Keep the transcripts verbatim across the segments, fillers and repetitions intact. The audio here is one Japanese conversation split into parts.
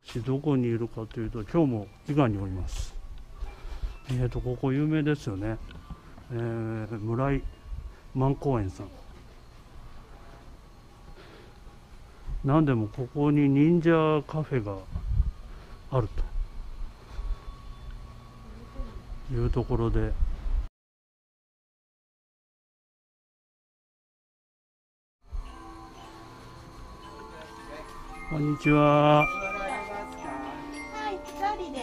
どこにいるかというと、今日も伊賀におります。えーとここ有名ですよね。えー、村井万公園さん。なんでもここに忍者カフェがあるというところで、こんにちは。 はい、二人で。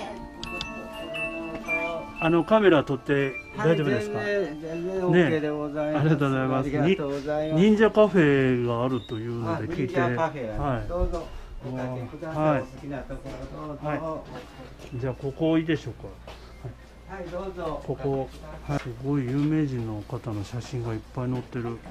あのカメラ撮って大丈夫ですか？ はい、全然全然 OK でございます。 ありがとうございます。 ありがとうございます。 忍者カフェがあるというので聞いて、 忍者カフェやね、 はい、 どうぞおかけください。 はい、 お好きなところどうぞ。 はい、じゃあここいいでしょうか？ はい、はい、どうぞ。 ここ、はい、すごい有名人の方の写真がいっぱい載ってる。 どうぞです。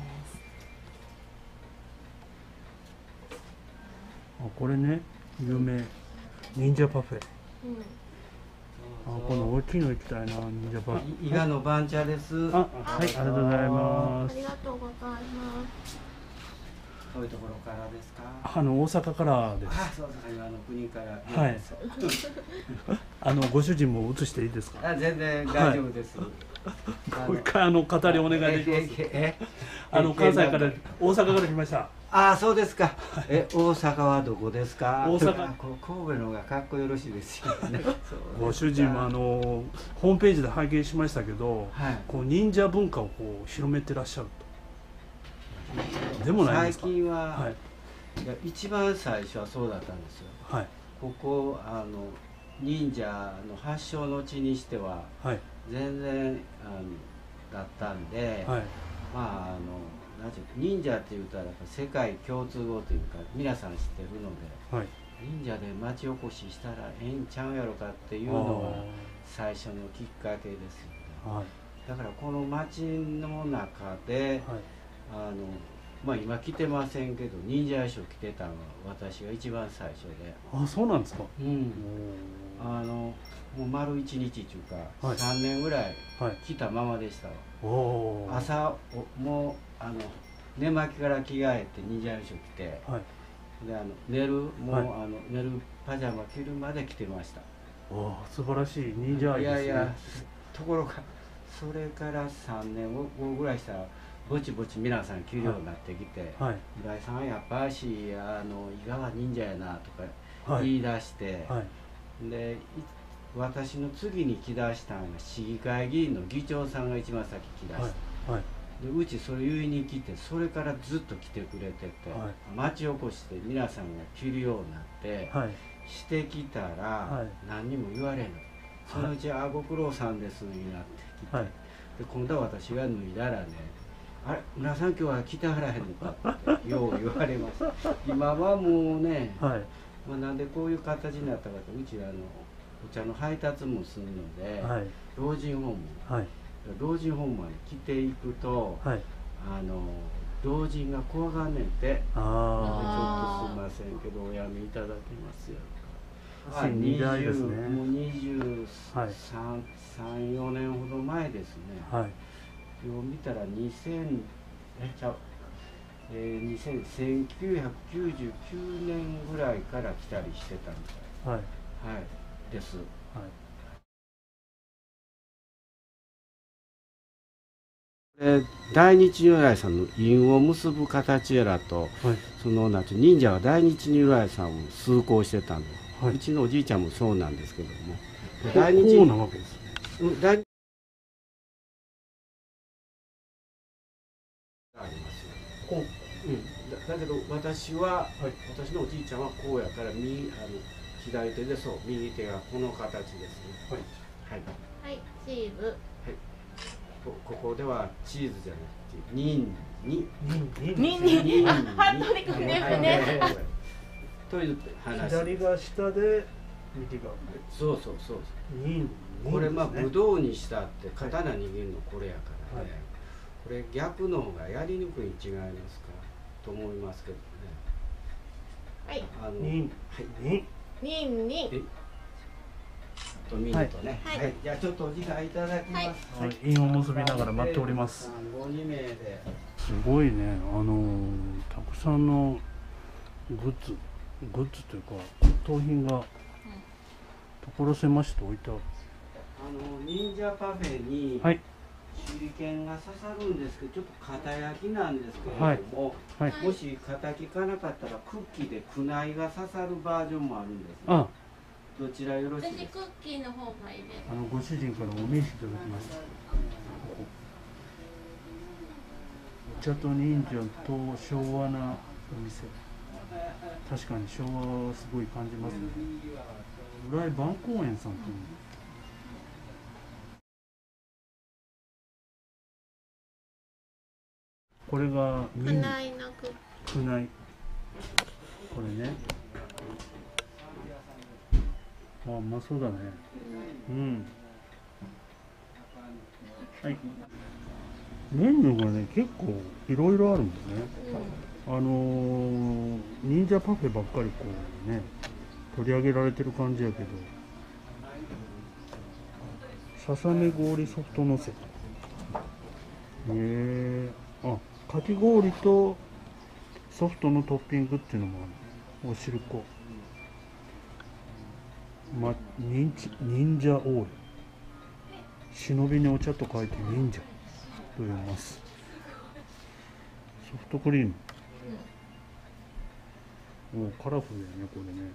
あ、これね、有名忍者パフェ。 うん。 あ、この大きいの行きたいな、忍者パフェ。 伊賀の番茶です。 あ、はい、ありがとうございまあす。 りがとうございます。 どういうところからですか？ あの大阪からです。 あ、そうですか。今の国から。 はい。あのご主人も映していいですか？ あ、全然大丈夫です。 もう一回あの語りお願いできます。 え、 あの関西から大阪から来ました。 あ、そうですか。え、大阪はどこですか？ 大阪。 神戸の方がかっこよろしいですよね。 ご主人もあのホームページで拝見しましたけど、 はい、 こう忍者文化をこう広めてらっしゃると。でもないですか？ 最近は、 はい、 いや一番最初はそうだったんですよ。 はい、 ここあの忍者の発祥の地にしては、 はい、 全然あのだったんで、 はい、 まああのなんていう忍者って言ったらやっぱ世界共通語というか皆さん知ってるので、 はい、 忍者で町おこししたらええんちゃうやろかっていうのが最初のきっかけですよね。 はい、 だからこの町の中で、はい、あのまあ今着てませんけど忍者衣装着てたのは私が一番最初で。あ、 そうなんですか？ うん。あのもう丸一日っていうか、はい、さんねんぐらい着たままでしたわ。お朝おもうあの寝巻きから着替えて忍者衣装着て、はい、であの寝るもう、はい、あの寝るパジャマ着るまで着てました。 おお、素晴らしい忍者愛ですね。いやいや、 ところがそれからさんねんごぐらいしたらぼちぼち皆さん着るようになってきて、はい、村井さんやっぱしあの伊賀は忍者やなとか言い出して、はいはい、で私の次に着出したのが市議会議員の議長さんが一番先着出して、はいはい、でうちそれ言いに来てそれからずっと来てくれてて、はい、町おこしで皆さんが着るようになって、はい、してきたら何にも言われない、はい、そのうち「あご苦労さんです」になってきて、はい、で今度は私が脱いだらね「あれ村さん今日は着てはらへんのか」ってよう言われます。今はもうね、はい、まあ、なんでこういう形になったかと、うちあのお茶の配達もするので、はい、老人ホーム、はい、老人ホームまで来ていくと、はい、あの老人が怖がんねんて、あ、ちょっとすいませんけどおやめいただけますよとか、にじゅう、もうにじゅうさん、よねんほど前ですね、はい、今日見たらにせんえちゃうえー、せんきゅうひゃくきゅうじゅうきゅうねんぐらいから来たりしてたみたい、はい、はい、です。はい、大日如来さんの印を結ぶ形やらと、はい、そのなんて忍者は大日如来さんを崇高してたの、はい、うちのおじいちゃんもそうなんですけども、 大日なわけですね。大ありますよ。うん、だ, だけど私は、はい、私のおじいちゃんはこうやから右あの左手でそう右手がこの形ですね。はい、 はい、チーズ。はい、 こ, ここではチーズじゃなくてニンニニンニンハットリックですね。 という話。 左が下で右が。 そうそうそう。 ニン。 これまあブドウにしたって刀握るのこれやからね。はい、これ逆の方がやりにくいに違いますかと思いますけどね。 はい。 あのニン。 はい。 ニンニン。 えと見るとね。はい。はい、じゃあちょっとお時間いただきます。 はい。印を結びながら待っております。 ごにめいで。 すごいね。あのー、たくさんのグッズグッズというか骨董品が所狭しと置いてある。 あの忍者パフェにはい、 手裏剣が刺さるんですけど、ちょっと型焼きなんですけれども、 はいはい、 もし型焼きかなかったらクッキーでクナイが刺さるバージョンもあるんです、ね、 あ、 どちらよろしい私ですか？ クッキーの方がいいです。 あのご主人からお名刺いただきました。お茶と忍者と昭和なお店。確かに昭和はすごい感じますね。浦井万公園さんという。これがくないのクッキくない。これね。あ、うまそうだね。うん。はい。メニューがね、結構いろいろあるんですね。あのー、忍者パフェばっかりこうね、取り上げられてる感じやけど、ささめ氷ソフトのせ。へえー、あ、かき氷とソフトのトッピングっていうのもある。おしるこ。ま、忍忍者オール。忍びにお茶と書いて忍者と読みます。ソフトクリーム。もうカラフルやね、これね。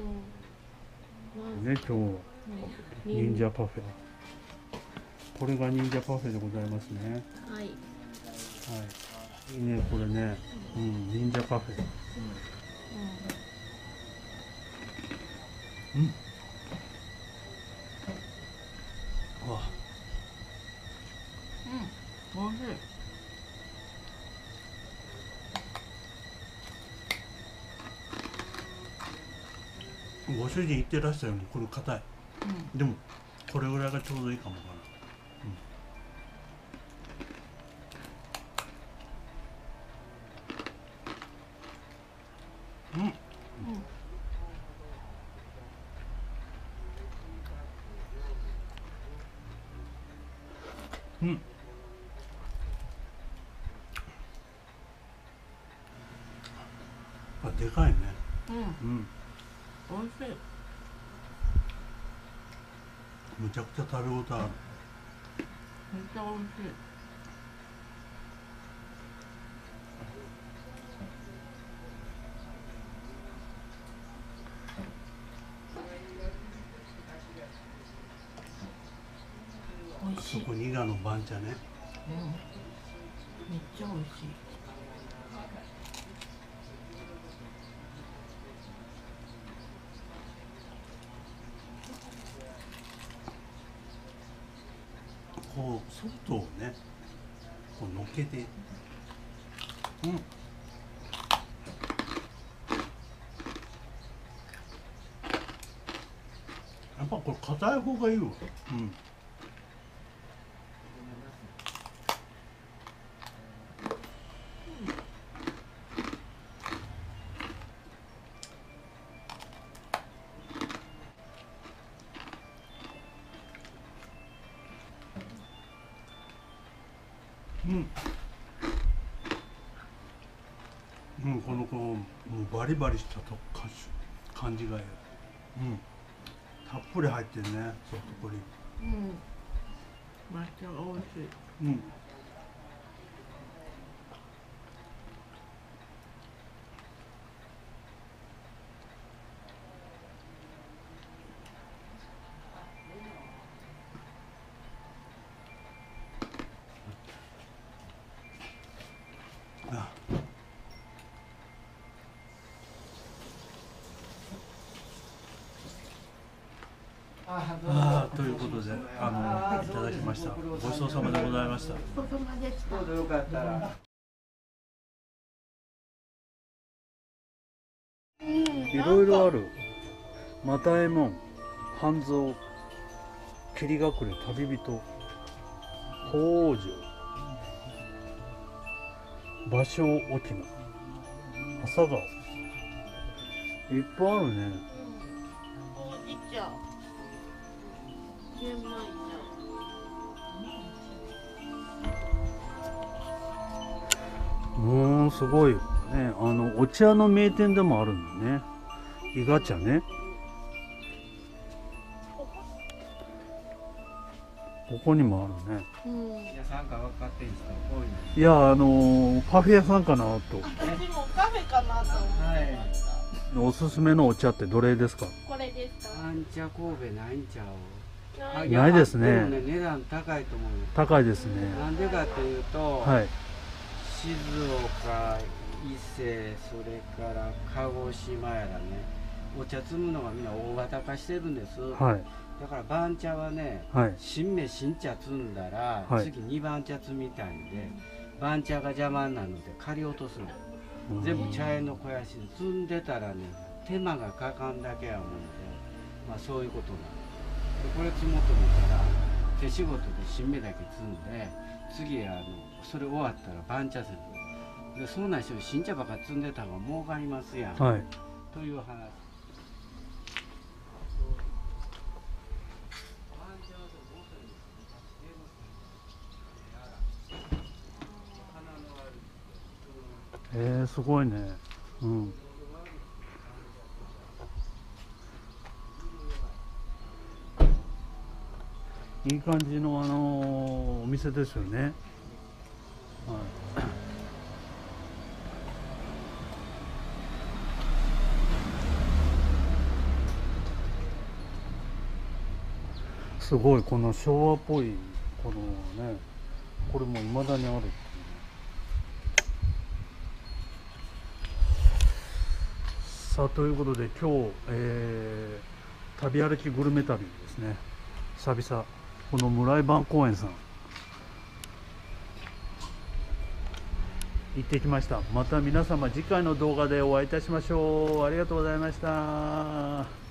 うん、ね、今日は忍者パフェ。これが忍者パフェでございますね。 はい。はい。 いいね、これね。うん、忍者パフェ。うん。うん。わ。うん、おいしい。ご主人言ってらしたようにこれ硬い、うん、でもこれぐらいがちょうどいいかもかな。うん、うん、うん、うん、あ、でかいね。うん、うん、おいしい。むちゃくちゃ食べ応えある。めっちゃおいしい。 おいしい。 そこにがの番茶ね。うん、 めっちゃおいしい。 こうソフトをね、こう乗っけて、うん。やっぱこれ硬い方がいいわ。うん。うん。うん、このこうもうバリバリしたと感感じがいい。うん。たっぷり入ってるね、ソフトクリーム。うん。めっちゃ美味しい。うん。あ。ああ、ということで、あの、いただきました。ごちそうさまでございました。 ごちそうさまでした。 どうぞよかったら。 いろいろある。又右衛門、半蔵、霧隠れ旅人、鳳凰城、芭蕉沖縄、朝顔。いっぱいあるね。 ほうじ茶、玄米茶。 もうすごいね。あのお茶の名店でもあるんだね。 伊賀茶ね。ここにもあるね。 うん。 皆さんか分かってる人多いんです。 いや、あのー、パフェ屋さんかなと。 私もカフェかなと思ってました。 おすすめのお茶ってどれですか？ これですか？ 半茶神戸ないんちゃう？あいないですね。 でもね、値段高いと思うよ。 高いですね。 なんでかというと、 はい。 静岡、伊勢、それから鹿児島やらね、お茶摘むのがみんな大型化してるんです。 はい。 だから番茶はね、 はい。 新芽新茶摘んだら、 はい次にばん茶摘みたいんで、番茶が邪魔になるので刈り落とすの。全部茶園の肥やしで摘んでたらね、手間がかかんだけやもんで、まあそういうことなの。でこれ積もうと思ったら手仕事で新芽だけ摘んで、次あのそれ終わったら番茶する。でそんな人に新茶ばっか摘んでた方が儲かりますやん、 はい。 という話。 えー、すごいね。うん。いい感じのあのー、お店ですよね。はい。すごいこの昭和っぽいこのね、これも未だにあるっていうね。さあということで今日、えー、旅歩きグルメ旅ですね。久々この村井晩公園さん行ってきました。また皆様次回の動画でお会いいたしましょう。ありがとうございました。